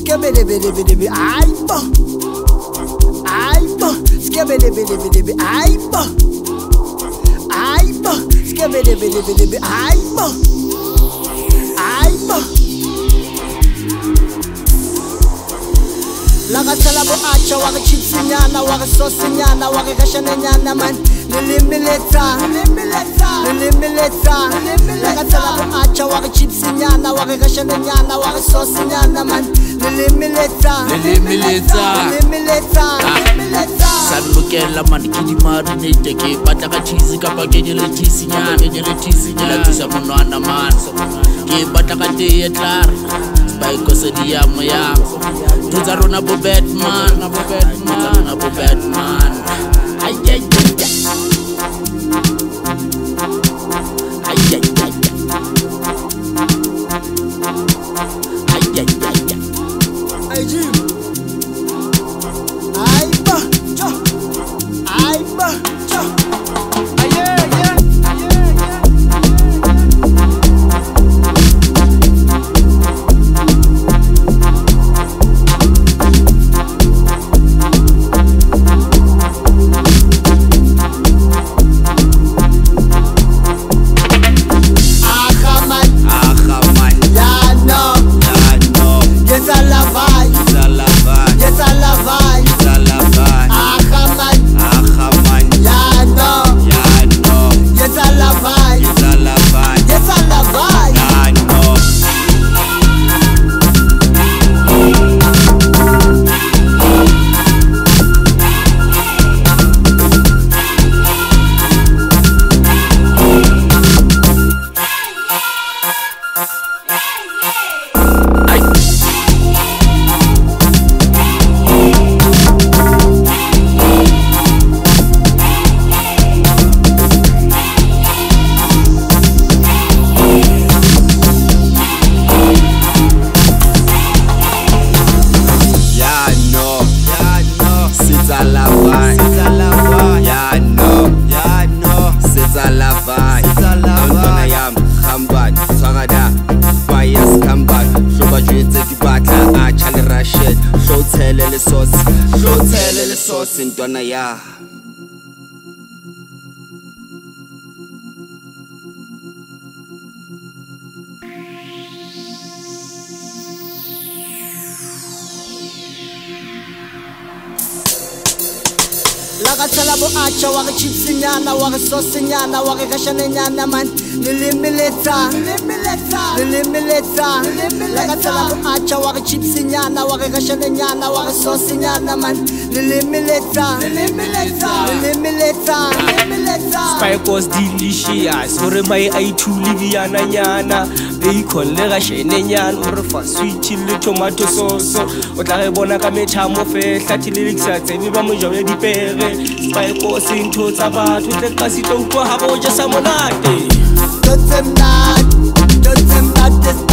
skebedebedebedebe, aibo, aibo, skebedebedebedebe, aibo, aibo, skebedebedebedebe, aibo, aibo. Laga talabo acha waka chips nyana waka sauce nyana waka kashana nyana man lilimileta laga talabo acha waka chips nyana waka kashana nyana waka sauce nyana man lilimileta salukela man kidi marinate ke bataka cheese kapa kenyele cheese nyana tusa monwana man ke bataka te etlar by kosedia moya tuza rona bo Batman ay ay Sintwana ya laga talabo acha waka chips nyana waka sauce nyana waka kashana nyana man lilimileta laga talabo acha waka chips nyana waka kashana nyana waka sauce nyana man lilimileta Spike was delicious ore mai ai tuliviana nyana bacon le ga shene nyana ore fa sweet le tomato sauce o tla re bona ka methamo fe hlathile le tsatse ba mo jole dipere Spike was into tsa batho tle ka sitlo utlwa ha bo ja sa monate don't them not